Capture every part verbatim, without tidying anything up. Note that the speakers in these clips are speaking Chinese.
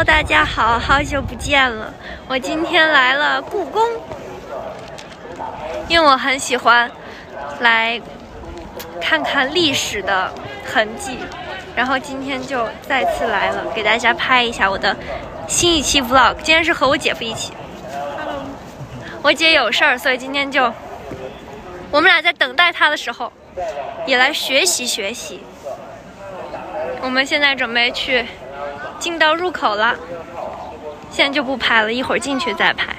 大家好，好久不见了。我今天来了故宫，因为我很喜欢来看看历史的痕迹，然后今天就再次来了，给大家拍一下我的新一期 vlog。今天是和我姐夫一起。Hello。我姐有事儿，所以今天就我们俩在等待她的时候，也来学习学习。我们现在准备去进到入口了，现在就不拍了，一会儿进去再拍。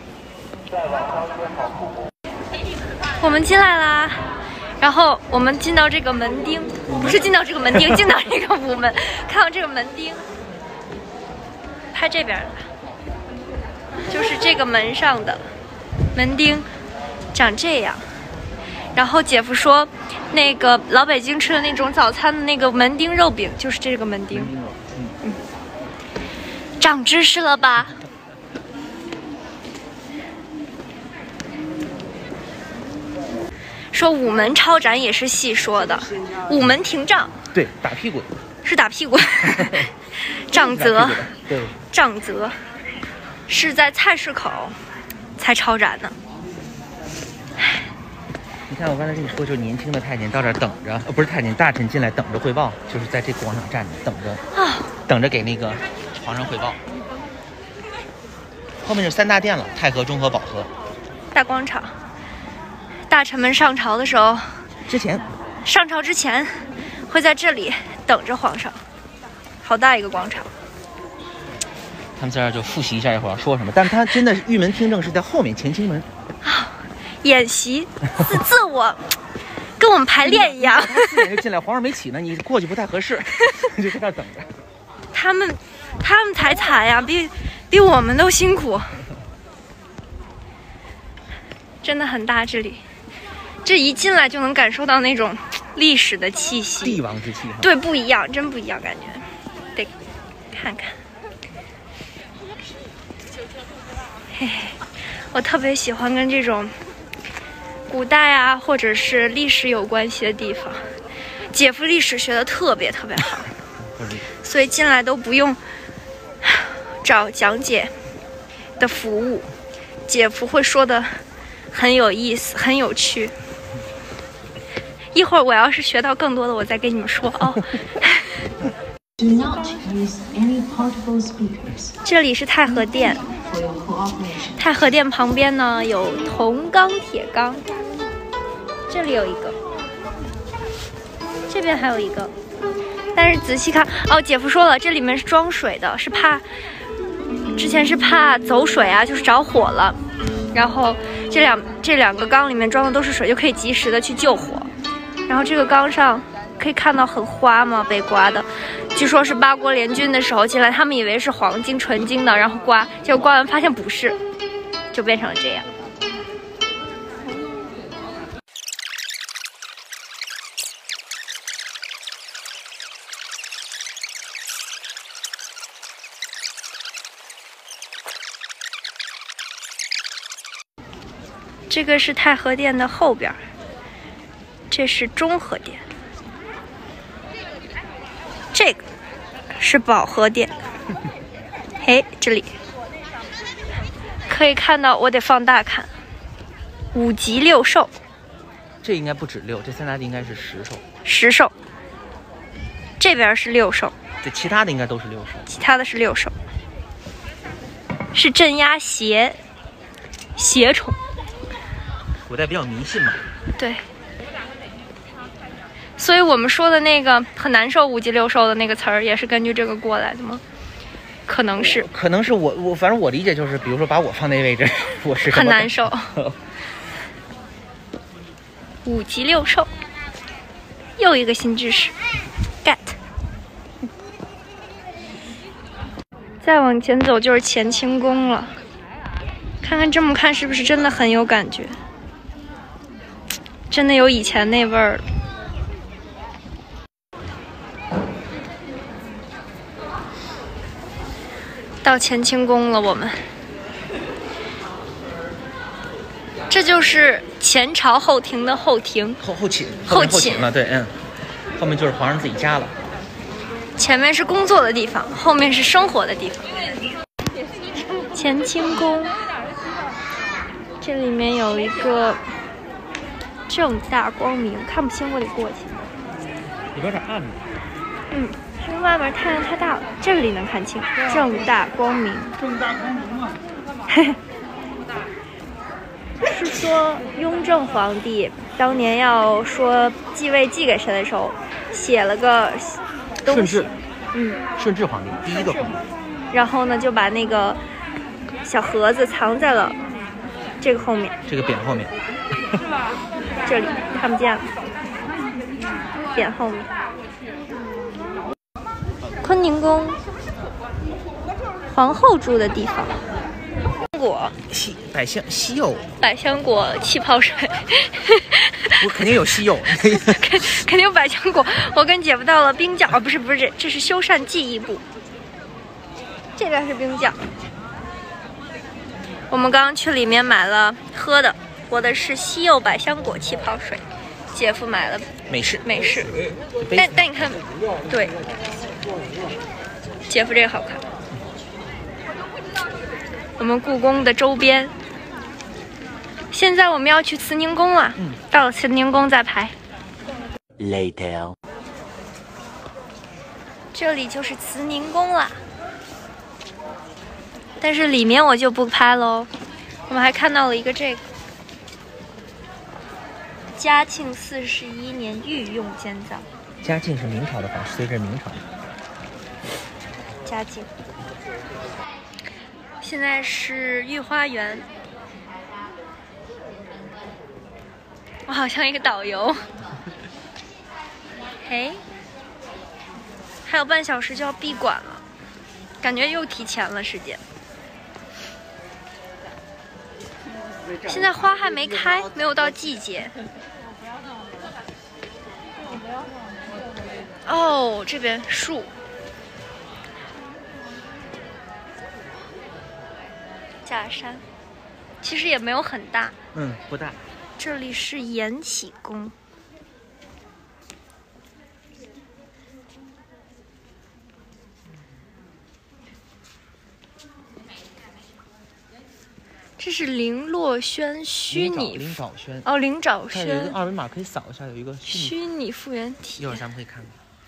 我们进来啦，然后我们进到这个门钉，不是进到这个门钉，进到这个午门，看到这个门钉，拍这边的，就是这个门上的门钉长这样。然后姐夫说，那个老北京吃的那种早餐的那个门钉肉饼，就是这个门钉。嗯，长知识了吧？说午门超展也是细说的，午门停杖， 对，打屁股， 是打屁股。杖责， 对， 杖责是在菜市口才超展呢。 你看，我刚才跟你说，就是年轻的太监到这儿等着，呃，不是太监，大臣进来等着汇报，就是在这广场站着，等着，啊，等着给那个皇上汇报。后面是三大殿了，太和、中和、保和。 大广场，大臣们上朝的时候， 之前上朝之前会在这里等着皇上，好大一个广场。 他们在这儿就复习一下一会儿要说什么，但是他真的是御门听政是在后面乾清门。 演习自自我跟我们排练一样。 四点就进来，皇上没起呢，你过去不太合适，就在那儿等着。 他们他们才惨呀，比比我们都辛苦，真的很大。这里这一进来就能感受到那种历史的气息， 帝王之气。 对，不一样，真不一样，感觉得看看。嘿，我特别喜欢跟这种古代啊，或者是历史有关系的地方。姐夫历史学的特别特别好，所以进来都不用找讲解的服务，姐夫会说的很有意思，很有趣。一会儿我要是学到更多的，我再跟你们说哦。 Do not use any portable speakers. 这里是太和殿，太和殿旁边呢有铜钢、铁钢，这里有一个，这边还有一个，但是仔细看，哦，姐夫说了，这里面是装水的，是怕之前是怕走水啊，就是着火了，然后这两这两个缸里面装的都是水，就可以及时的去救火。然后这个缸上可以看到很花嘛，被刮的，据说是八国联军的时候进来，他们以为是黄金纯金的，然后刮，结果刮完发现不是，就变成了这样。这个是太和殿的后边，这是中和殿。这个是保和殿，嘿，这里可以看到，我得放大看，五级六兽， 这应该不止六，这三大殿应该是十兽， 十兽，这边是六兽， 对，其他的应该都是六兽， 其他的是六兽，是镇压邪邪虫。 古代比较迷信嘛， 对。所以我们说的那个很难受五级六兽的那个词儿，也是根据这个过来的吗？可能是， 可能是我我反正我理解就是，比如说把我放那位置，我是很难受。五级六兽，又一个新知识 ，get。再往前走就是乾清宫了，看看这么看是不是真的很有感觉？真的有以前那味儿了。到乾清宫了，我们这就是前朝后庭的后庭， 后后寝， 后寝了，对，嗯，后面就是皇上自己家了。 前面是工作的地方，后面是生活的地方。乾清宫，这里面有一个正大光明，看不清，我得过去。 里边有点暗。 嗯，因为外面太阳太大了，这里能看清。正大光明。 正大光明啊！ 是说雍正皇帝当年要说继位继给谁的时候，写了个东西。顺治。嗯。 顺治皇帝，第一个皇帝。 然后呢，就把那个小盒子藏在了这个后面， 这个匾后面。 这里看不见了，匾后面。坤宁宫，皇后住的地方。果西百香西柚， 百香果气泡水， 我肯定有西柚， 肯肯定有百香果。我跟姐夫到了冰窖啊，不是不是，这这是修缮技艺部，这边是冰窖。我们刚刚去里面买了喝的，我的是西柚百香果气泡水，姐夫买了美式美式，但但你看，对，姐夫这个好看。我们故宫的周边，现在我们要去慈宁宫了。嗯，到了慈宁宫再拍。 Later。 这里就是慈宁宫了，但是里面我就不拍喽。我们还看到了一个这个，嘉庆四十一年御用监造。 嘉庆是明朝的皇室，所以这是明朝。 嘉靖。现在是御花园，我好像一个导游。嘿，还有半小时就要闭馆了，感觉又提前了时间。现在花还没开，没有到季节。哦，这边树。假山，其实也没有很大。 嗯，不大。 这里是延禧宫。这是林洛轩虚拟灵沼轩哦，灵沼轩。 有一个二维码可以扫一下，有一个虚拟复原体。 一会儿咱们可以看看。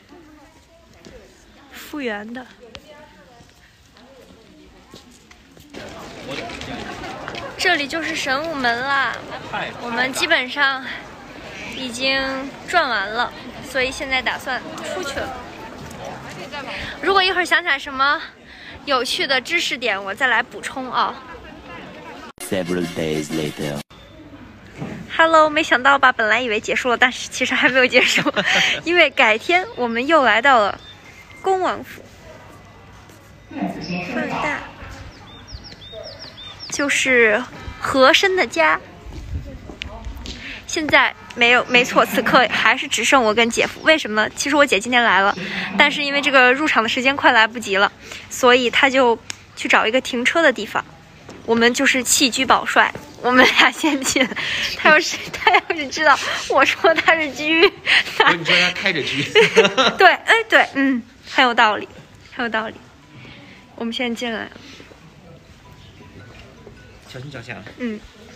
复原的。这里就是神武门啦，我们基本上已经转完了，所以现在打算出去了。如果一会儿想起来什么有趣的知识点，我再来补充啊。 Several days later. Hello， 没想到吧？本来以为结束了，但是其实还没有结束，因为改天我们又来到了恭王府。放大。就是和珅的家。现在没有，没错，此刻还是只剩我跟姐夫。为什么呢？其实我姐今天来了，但是因为这个入场的时间快来不及了，所以他就去找一个停车的地方。我们就是弃车保帅，我们俩先进。他要是他要是知道我说他是车， 那你说他开着车。 对，哎对，嗯，很有道理，很有道理。我们现在进来了。 小心脚下。 嗯。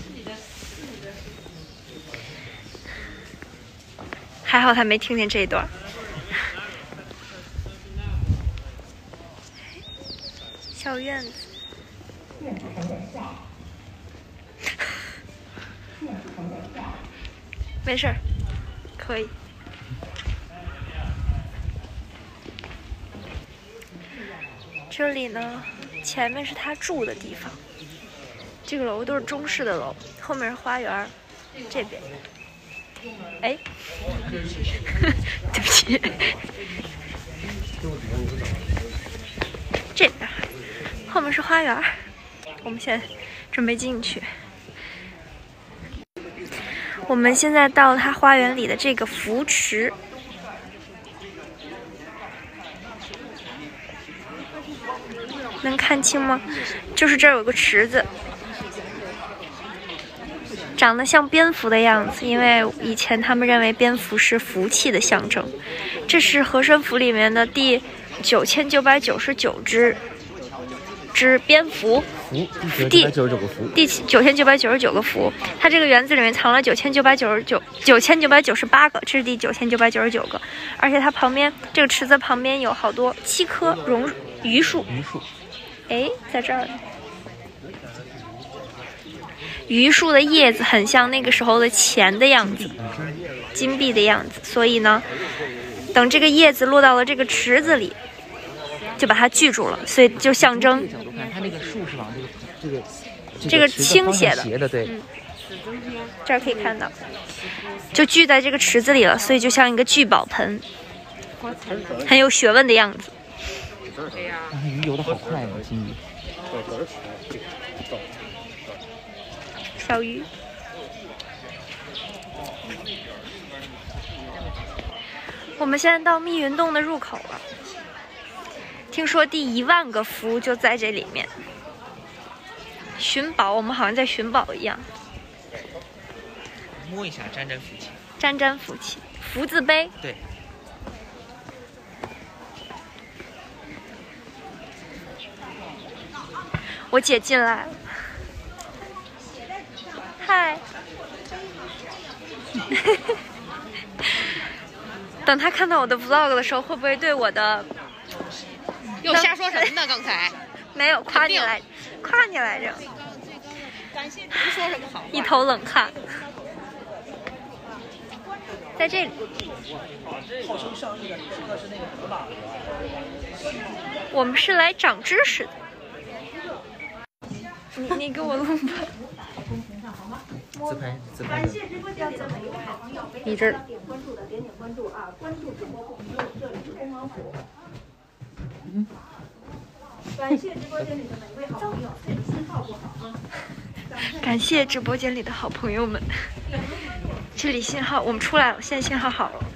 还好他没听见这一段。小院子。没事儿，可以。这里呢，前面是他住的地方。这个楼都是中式的楼，后面是花园，这边。哎，对不起。这边，后面是花园，我们现在准备进去。我们现在到了它花园里的这个福池，能看清吗？就是这儿有个池子。长得像蝙蝠的样子，因为以前他们认为蝙蝠是福气的象征。这是和珅府里面的第九千九百九十九只只蝙蝠， 福第九千九百九十九个福， 第九千九百九十九个福。它这个园子里面藏了九千九百九十九九千九百九十八个，这是第九千九百九十九个。而且它旁边这个池子旁边有好多七棵榕榆树， 榆树， 哎，在这儿。榆树的叶子很像那个时候的钱的样子，金币的样子，所以呢，等这个叶子落到了这个池子里，就把它聚住了，所以就象征。 角度看，它那个树是往这个这个这个倾斜的， 斜的，对。 嗯，这儿可以看到，就聚在这个池子里了，所以就像一个聚宝盆，很有学问的样子。 但是鱼游的好快呀，金鱼。 小鱼。我们现在到密云洞的入口了，听说第一万个福就在这里面。寻宝，我们好像在寻宝一样。 摸一下，沾沾福气。 沾沾福气，福字碑。 对。 我姐进来了。嗨。等他看到我的 vlog 的时候，会不会对我的又瞎说什么呢？刚才没有夸你来，夸你来着。 感谢您说什么好话？ 一头冷汗。在这里。我们是来长知识的。你你给我录吧。 自拍自拍的。 你这儿。 嗯。 感谢直播间里的每位好朋友，自己信号不好啊。 感谢直播间里的好朋友们。这里信号，我们出来了，现在信号好了。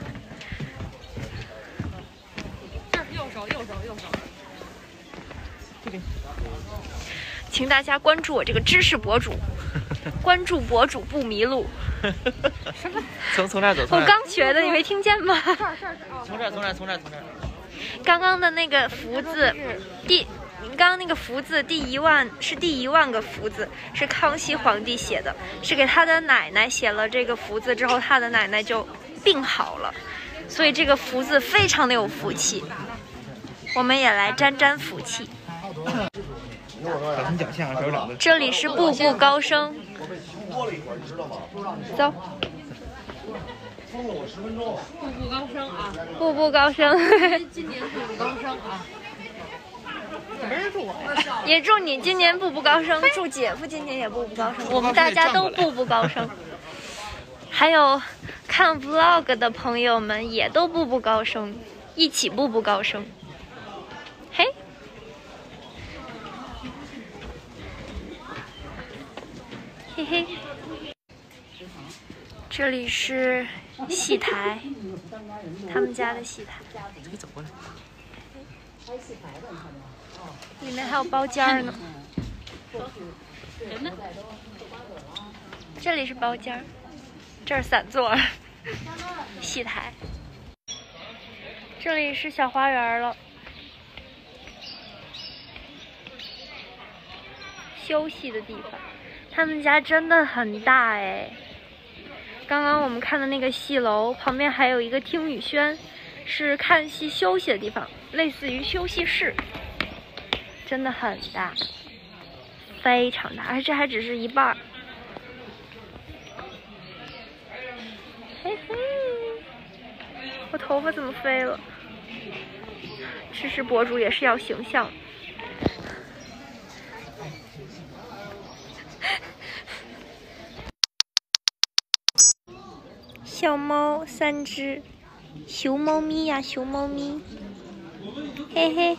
这是右手，右手，右手。 这边。 请大家关注我这个知识博主，关注博主不迷路。 什么？从从这儿走。 我刚学的，你没听见吗？ 这儿这儿从这儿从这儿从这儿从这儿。 刚刚的那个福字，第刚刚那个福字第一万是第一万个福字，是康熙皇帝写的，是给他的奶奶写了这个福字之后，他的奶奶就病好了，所以这个福字非常的有福气。我们也来沾沾福气。 小心脚下，手掌的。 这里是步步高升。走。 步步高升啊！ 步步高升。 今年步步高升啊！没人祝我呀。 也祝你今年步步高升，祝姐夫今年也步步高升，我们大家都步步高升。还有看 vlog 的朋友们也都步步高升，一起步步高升。嘿。嘿嘿。这里是戏台，他们家的戏台。 可以走过来。 里面还有包间呢。这里是包间，这是散座，戏台。这里是小花园了，休息的地方。他们家真的很大哎。刚刚我们看的那个戏楼旁边还有一个听雨轩，是看戏休息的地方，类似于休息室，真的很大，非常大，而且这还只是一半儿。嘿嘿，我头发怎么飞了？知识博主也是要形象。小猫三只，熊猫咪呀，熊猫咪，嘿嘿，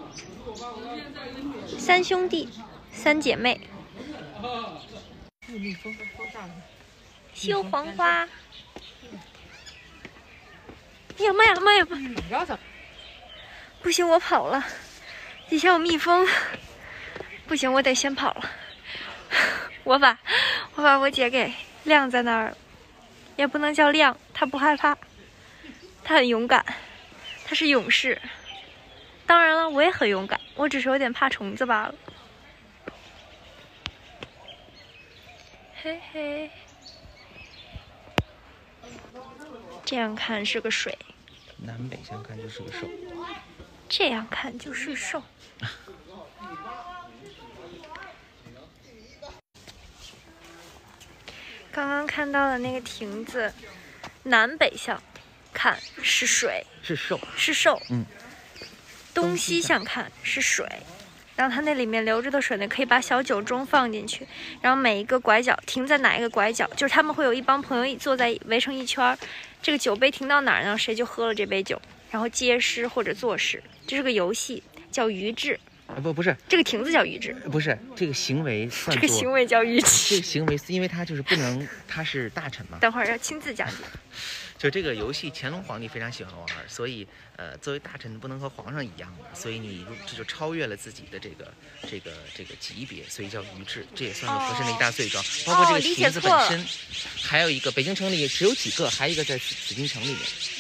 三兄弟，三姐妹，绣黄花，呀妈呀妈呀妈！不行，我跑了，底下有蜜蜂，不行，我得先跑了。我把我把我姐给晾在那儿了。也不能叫亮，他不害怕，他很勇敢，他是勇士。 当然了，我也很勇敢，我只是有点怕虫子罢了。嘿嘿，这样看是个水， 南北相看就是个兽， 这样看就是兽。刚刚看到的那个亭子，南北向看是水， 是兽， 是兽。 嗯。 东西向看是水，然后它那里面流着的水呢，可以把小酒盅放进去，然后每一个拐角停在哪一个拐角，就是他们会有一帮朋友坐在围成一圈，这个酒杯停到哪儿呢，谁就喝了这杯酒，然后接诗或者作诗，这是个游戏，叫渔制。 啊不不是， 这个亭子叫渔制， 不是这个行为算这个行为叫渔制。 这个行为，因为他就是不能，他是大臣嘛。 等会儿要亲自讲解。 就这个游戏，乾隆皇帝非常喜欢玩，所以呃，作为大臣不能和皇上一样的，所以你这就超越了自己的这个这个这个级别，所以叫渔制，这也算是和珅的一大罪状。哦、包括这个亭子本身，还有一个北京城里只有几个，还有一个在紫禁城里面。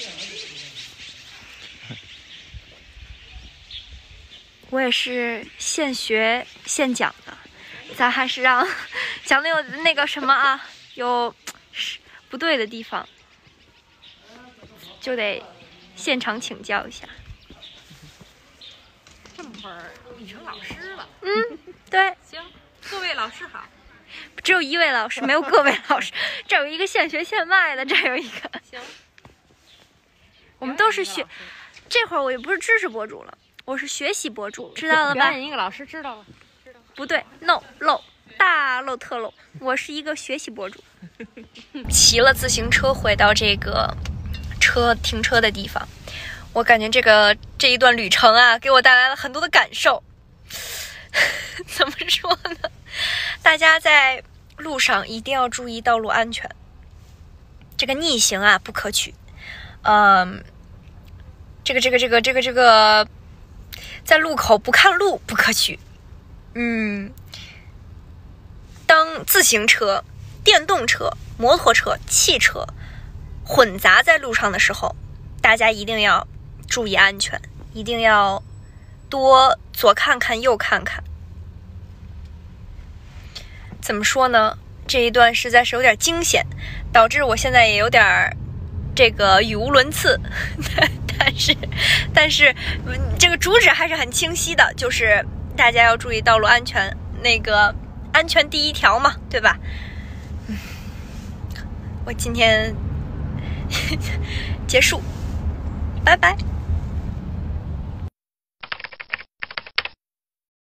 我也是现学现讲的，咱还是让讲的有那个什么啊，有不对的地方，就得现场请教一下。 这么会儿，你成老师了？ 嗯，对。 行，各位老师好。 只有一位老师，没有各位老师。这有一个现学现卖的，这有一个。 行。 我们都是学，这会儿我也不是知识博主了。我是学习博主，知道了吧？ 表演一个老师，知道了。知道了。 不对 ，no 漏，大漏特漏。我是一个学习博主。骑了自行车回到这个车停车的地方，我感觉这个这一段旅程啊，给我带来了很多的感受。怎么说呢？大家在路上一定要注意道路安全。这个逆行啊，不可取。嗯，这个这个这个这个这个。在路口不看路不可取。嗯，当自行车、电动车、摩托车、汽车混杂在路上的时候，大家一定要注意安全，一定要多左看看右看看。怎么说呢？这一段实在是有点惊险，导致我现在也有点这个语无伦次。但是，但是这个主旨还是很清晰的，就是大家要注意道路安全，那个安全第一条嘛，对吧？嗯，我今天结束，拜拜。